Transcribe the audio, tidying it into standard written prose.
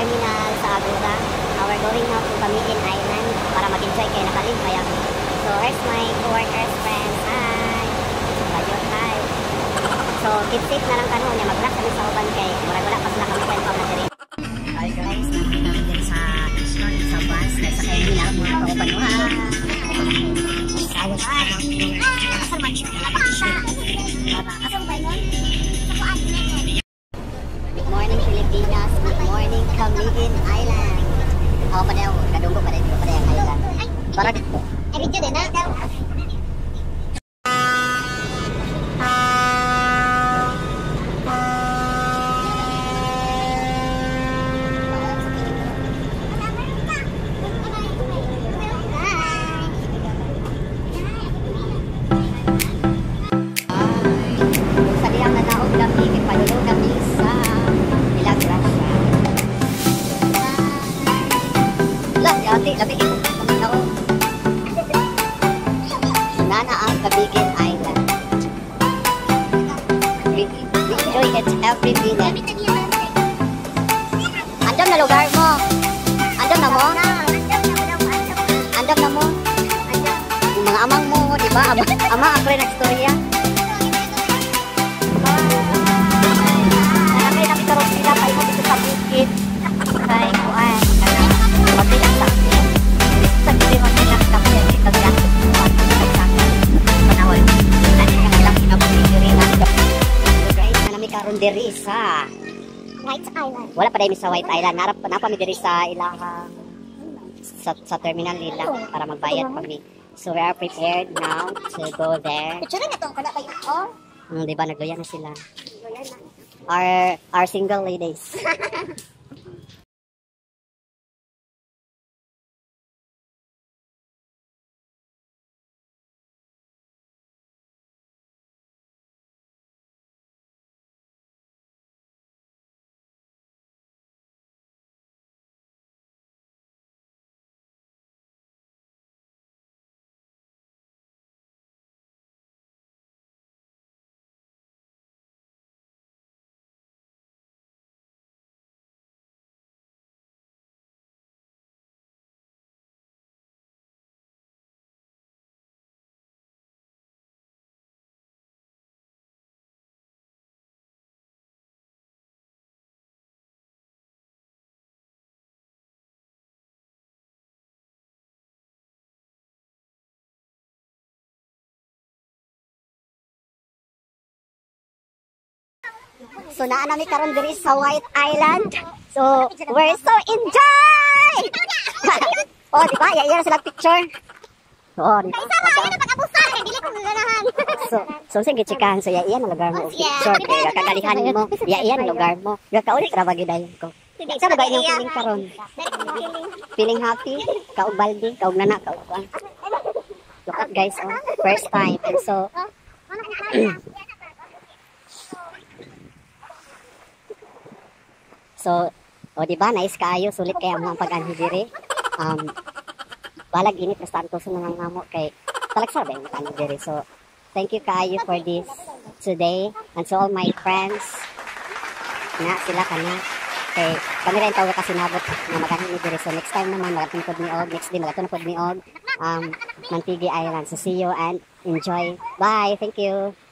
terminal sa Agoda. We're going now to Pamitin Island para mag-enjoy kay nakalimpay ako. So, here's my co-workers, friends. Hi! Ayun, hi! So, keep safe na lang kanon niya. Mag-relax kami sa uban kay wala pa sila kami friend pa na diri. Hi guys, nakita namin din sa station, sa bus, sa terminal, mga kauban mo ha. Ayos, hi! Asal man, asal ba yun? Good morning Pilipinas, good morning Pamitin Island. Ako pa daw, kadunggo pa daw yung island. Para dito. Ay, video din ha? Labi ito ako. Nana ang Pamitin Island. We enjoy it every minute. Andam na lugar mo. Andam na mo? Andam na mo? Yung mga amang mo, di ba? Ama ang rin ang storya. Nakakay nakitarong sila kayo mo dito sa bukid. Kay kuan. Pagbilang sa sa kiliwan nila kami ang itagyan sa panahon. Ano yung ilang kinabuli-dirinan. So guys, nanami karon diri sa White Island. Wala pa dahil sa White Island. Napami diri sa ilang sa terminal nila para magbayad kami. So we are prepared now to go there. Picture na itong kana kayo. Diba nagluya na sila. Our single ladies. So naanami karon diri sa White Island. So we're so enjoy. Oh, di ba? Iya sila picture. Oh, di ba? So sige chikahan so iya na lugar mo picture kay kagalihan mo. Iya na lugar mo. Ga kauli ra ba gidayon ko. Sa ba inyong feeling karon? Feeling happy? Kaog baldi, kaog nana, kaog kuan. Look at guys, oh, first time. And so So, o diba, nice kaayo, sulit kaya ang mga pag-anhi diri. Balag init, basta anto sa mga ngamo kay talagsa ba yung pag-anhi diri. So, thank you kaayo for this today. And so all my friends, na sila ka na. Kay kami rin tawag kasi nabot na mag-anhi diri. So, next time naman, magatingkod ni Og. Next day, magatunapod ni Og. Mantigi Island. So, see you and enjoy. Bye! Thank you!